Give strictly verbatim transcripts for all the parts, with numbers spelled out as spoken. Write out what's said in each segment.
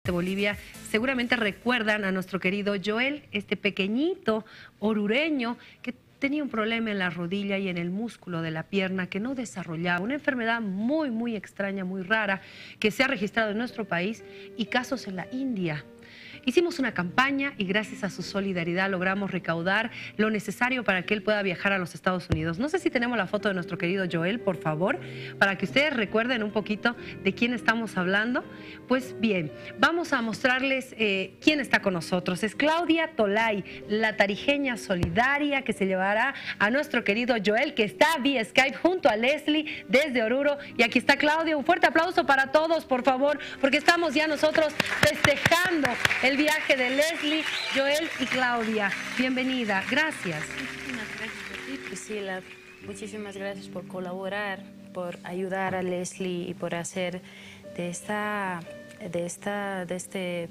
de Bolivia seguramente recuerdan a nuestro querido Joel, este pequeñito orureño que tenía un problema en la rodilla y en el músculo de la pierna que no desarrollaba, una enfermedad muy, muy extraña, muy rara, que se ha registrado en nuestro país y casos en la India. Hicimos una campaña y gracias a su solidaridad logramos recaudar lo necesario para que él pueda viajar a los Estados Unidos. No sé si tenemos la foto de nuestro querido Joel, por favor, para que ustedes recuerden un poquito de quién estamos hablando. Pues bien, vamos a mostrarles eh, quién está con nosotros. Es Claudia Tolay, la tarijeña solidaria que se llevará a nuestro querido Joel, que está vía Skype junto a Leslie desde Oruro. Y aquí está Claudia. Un fuerte aplauso para todos, por favor, porque estamos ya nosotros festejando el viaje de Leslie, Joel y Claudia. Bienvenida, gracias. Muchísimas gracias a ti, Priscila. Muchísimas gracias por colaborar, por ayudar a Leslie y por hacer de esta, de esta, de este,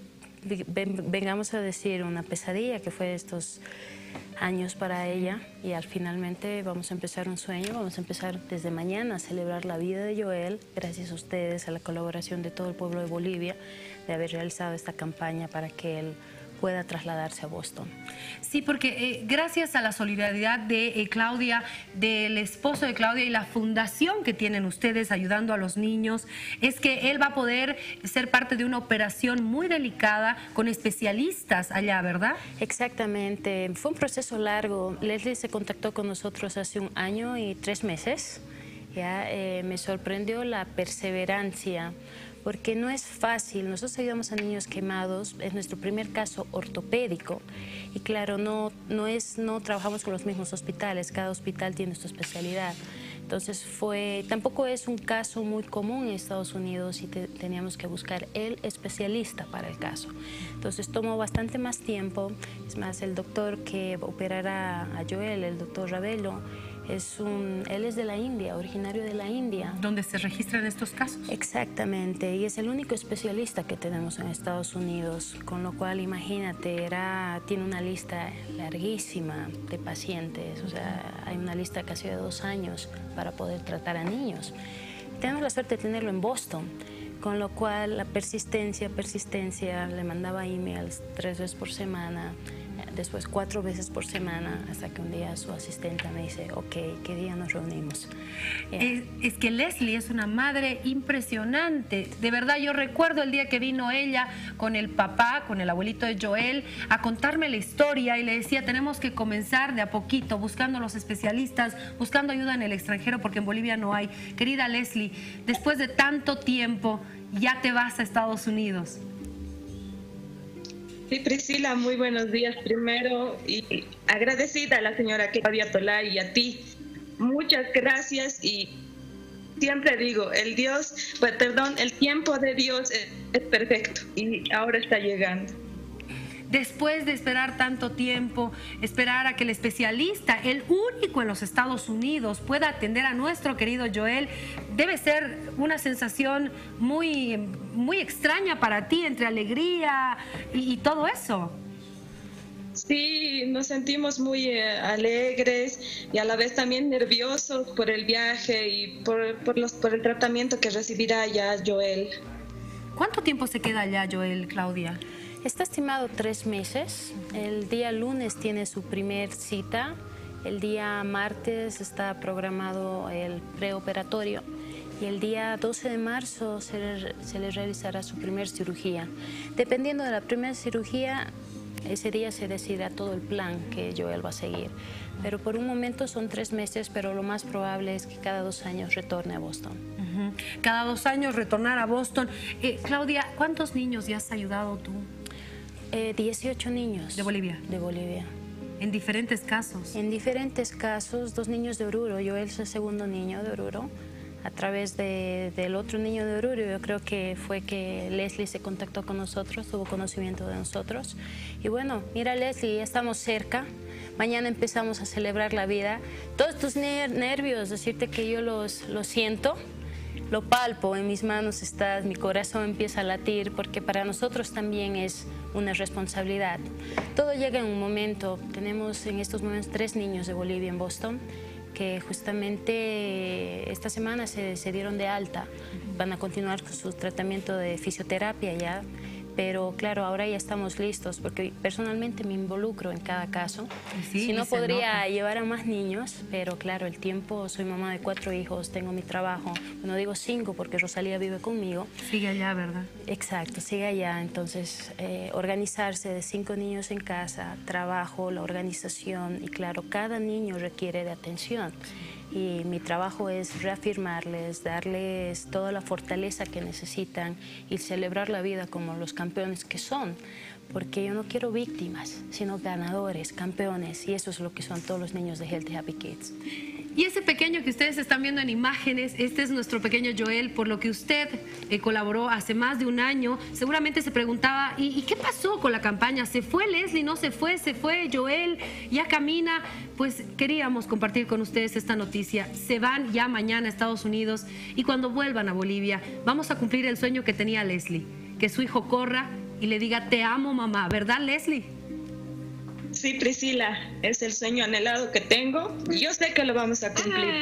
vengamos a decir, una pesadilla que fue estos años para ella, y al finalmente vamos a empezar un sueño, vamos a empezar desde mañana a celebrar la vida de Joel, gracias a ustedes, a la colaboración de todo el pueblo de Bolivia, de haber realizado esta campaña para que él pueda trasladarse a Boston. Sí, porque eh, gracias a la solidaridad de eh, Claudia, del esposo de Claudia y la fundación que tienen ustedes ayudando a los niños, es que él va a poder ser parte de una operación muy delicada con especialistas allá, ¿verdad? Exactamente. Fue un proceso largo. Leslie se contactó con nosotros hace un año y tres meses. Ya eh, me sorprendió la perseverancia, porque no es fácil. Nosotros ayudamos a niños quemados, es nuestro primer caso ortopédico y claro, no, no, es, no trabajamos con los mismos hospitales, cada hospital tiene su especialidad. Entonces fue, tampoco es un caso muy común en Estados Unidos y te, teníamos que buscar el especialista para el caso. Entonces tomó bastante más tiempo. Es más, el doctor que operará a Joel, el doctor Ravelo, es un, él es de la India, originario de la India. ¿Dónde se registran estos casos? Exactamente, y es el único especialista que tenemos en Estados Unidos, con lo cual imagínate, era, tiene una lista larguísima de pacientes, o sea, hay una lista casi de dos años para poder tratar a niños. Tenemos la suerte de tenerlo en Boston, con lo cual la persistencia, persistencia, le mandaba emails tres veces por semana, después cuatro veces por semana, hasta que un día su asistente me dice, ok, ¿qué día nos reunimos? Yeah. Es, es que Leslie es una madre impresionante. De verdad, yo recuerdo el día que vino ella con el papá, con el abuelito de Joel, a contarme la historia y le decía, tenemos que comenzar de a poquito, buscando los especialistas, buscando ayuda en el extranjero, porque en Bolivia no hay. Querida Leslie, después de tanto tiempo, ya te vas a Estados Unidos. Sí, Priscila, muy buenos días primero y agradecida a la señora Claudia Tolay y a ti. Muchas gracias y siempre digo, el Dios, pues, perdón, el tiempo de Dios es, es perfecto y ahora está llegando. Después de esperar tanto tiempo, esperar a que el especialista, el único en los Estados Unidos, pueda atender a nuestro querido Joel, debe ser una sensación muy, muy extraña para ti, entre alegría y, y todo eso. Sí, nos sentimos muy eh, alegres y a la vez también nerviosos por el viaje y por, por, los, por el tratamiento que recibirá allá Joel. ¿Cuánto tiempo se queda allá Joel, Claudia? Está estimado tres meses. El día lunes tiene su primer cita. El día martes está programado el preoperatorio. Y el día doce de marzo se le, se le realizará su primer cirugía. Dependiendo de la primera cirugía, ese día se decidirá todo el plan que Joel va a seguir. Pero por un momento son tres meses, pero lo más probable es que cada dos años retorne a Boston. Uh-huh. Cada dos años retornar a Boston. Eh, Claudia, ¿cuántos niños ya has ayudado tú? Eh, dieciocho niños. ¿De Bolivia? De Bolivia. ¿En diferentes casos? En diferentes casos, dos niños de Oruro. Joel es el segundo niño de Oruro. A través de, del otro niño de Oruro, yo creo que fue que Leslie se contactó con nosotros, tuvo conocimiento de nosotros. Y bueno, mira Leslie, ya estamos cerca. Mañana empezamos a celebrar la vida. Todos tus nervios, decirte que yo los, los siento. Lo palpo, en mis manos está, mi corazón empieza a latir, porque para nosotros también es una responsabilidad. Todo llega en un momento. Tenemos en estos momentos tres niños de Bolivia en Boston que justamente esta semana se, se dieron de alta. Van a continuar con su tratamiento de fisioterapia ya, pero claro, ahora ya estamos listos porque personalmente me involucro en cada caso. Sí, si no podría nota. llevar a más niños, pero claro, el tiempo, soy mamá de cuatro hijos, tengo mi trabajo, no digo cinco porque Rosalía vive conmigo. Sigue allá, ¿verdad? Exacto, sigue allá, entonces eh, organizarse de cinco niños en casa, trabajo, la organización y claro, cada niño requiere de atención. Y mi trabajo es reafirmarles, darles toda la fortaleza que necesitan y celebrar la vida como los campeones que son, porque yo no quiero víctimas, sino ganadores, campeones, y eso es lo que son todos los niños de Healthy Happy Kids. Y ese pequeño que ustedes están viendo en imágenes, este es nuestro pequeño Joel, por lo que usted eh, colaboró hace más de un año. Seguramente se preguntaba, ¿y, ¿y qué pasó con la campaña? ¿Se fue Leslie? ¿No se fue? ¿Se fue Joel? ¿Ya camina? Pues queríamos compartir con ustedes esta noticia. Se van ya mañana a Estados Unidos y cuando vuelvan a Bolivia vamos a cumplir el sueño que tenía Leslie, que su hijo corra y le diga, te amo mamá, ¿verdad Leslie? Sí, Priscila, es el sueño anhelado que tengo y yo sé que lo vamos a cumplir.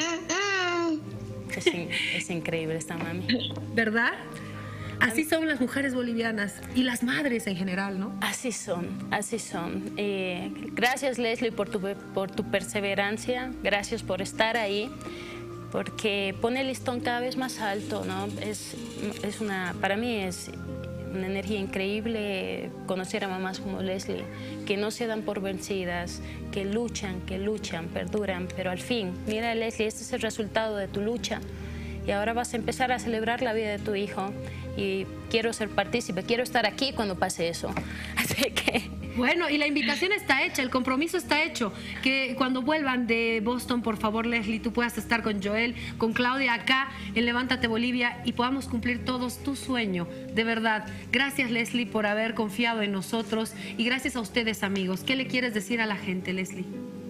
Es, in, es increíble esta mami. ¿Verdad? Así son las mujeres bolivianas y las madres en general, ¿no? Así son, así son. Eh, gracias Leslie por tu, por tu perseverancia, gracias por estar ahí, porque pone el listón cada vez más alto, ¿no? Es, es una, para mí es una energía increíble conocer a mamás como Leslie, que no se dan por vencidas, que luchan, que luchan, perduran, pero al fin, mira Leslie, este es el resultado de tu lucha y ahora vas a empezar a celebrar la vida de tu hijo y quiero ser partícipe, quiero estar aquí cuando pase eso, así que... Bueno, y la invitación está hecha, el compromiso está hecho. Que cuando vuelvan de Boston, por favor, Leslie, tú puedas estar con Joel, con Claudia acá en Levántate Bolivia y podamos cumplir todos tu sueño, de verdad. Gracias, Leslie, por haber confiado en nosotros y gracias a ustedes, amigos. ¿Qué le quieres decir a la gente, Leslie?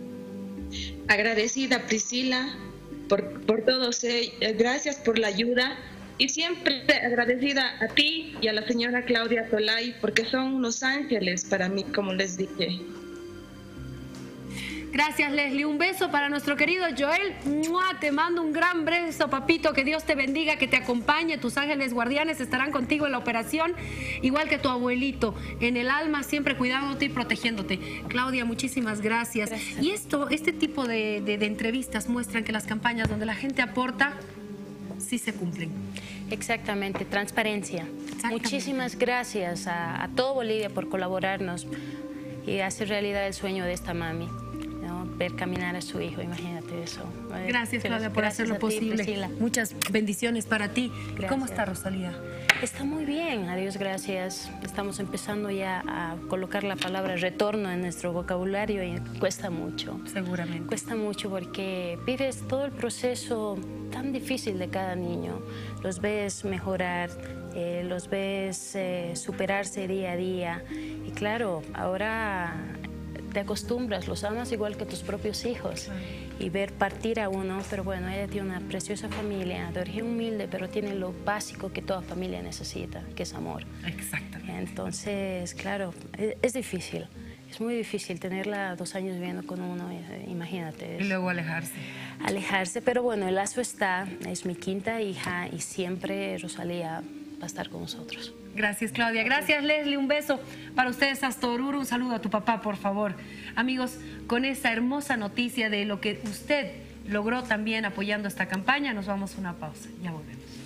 Agradecida, Priscila, por, por todo. Gracias por la ayuda. Y siempre agradecida a ti y a la señora Claudia Tolay, porque son unos ángeles para mí, como les dije. Gracias, Leslie. Un beso para nuestro querido Joel. ¡Mua! Te mando un gran beso, papito. Que Dios te bendiga, que te acompañe. Tus ángeles guardianes estarán contigo en la operación, igual que tu abuelito, en el alma, siempre cuidándote y protegiéndote. Claudia, muchísimas gracias. gracias. Y esto, este tipo de, de, de entrevistas muestran que las campañas donde la gente aporta, sí se cumplen. Exactamente, transparencia. Exactamente. Muchísimas gracias a, a todo Bolivia por colaborarnos y hacer realidad el sueño de esta mami, ¿no? Ver caminar a su hijo, imagínate eso. Gracias, Claudia, por gracias hacerlo posible. Ti, muchas bendiciones para ti. Gracias. ¿Cómo está Rosalía? Está muy bien, a Dios gracias. Estamos empezando ya a colocar la palabra retorno en nuestro vocabulario y cuesta mucho. Seguramente. Cuesta mucho porque vives todo el proceso tan difícil de cada niño. Los ves mejorar, eh, los ves eh, superarse día a día. Y claro, ahora te acostumbras, los amas igual que tus propios hijos. Y ver partir a uno, pero bueno, ella tiene una preciosa familia, de origen humilde, pero tiene lo básico que toda familia necesita, que es amor. Exactamente. Entonces, claro, es, es difícil, es muy difícil tenerla dos años viviendo con uno, imagínate. Y luego alejarse. Alejarse, pero bueno, el lazo está, es mi quinta hija y siempre Rosalía va a estar con nosotros. Gracias, Claudia. Gracias, Leslie. Un beso para ustedes hasta Oruro. Un saludo a tu papá, por favor. Amigos, con esa hermosa noticia de lo que usted logró también apoyando esta campaña, nos vamos a una pausa. Ya volvemos.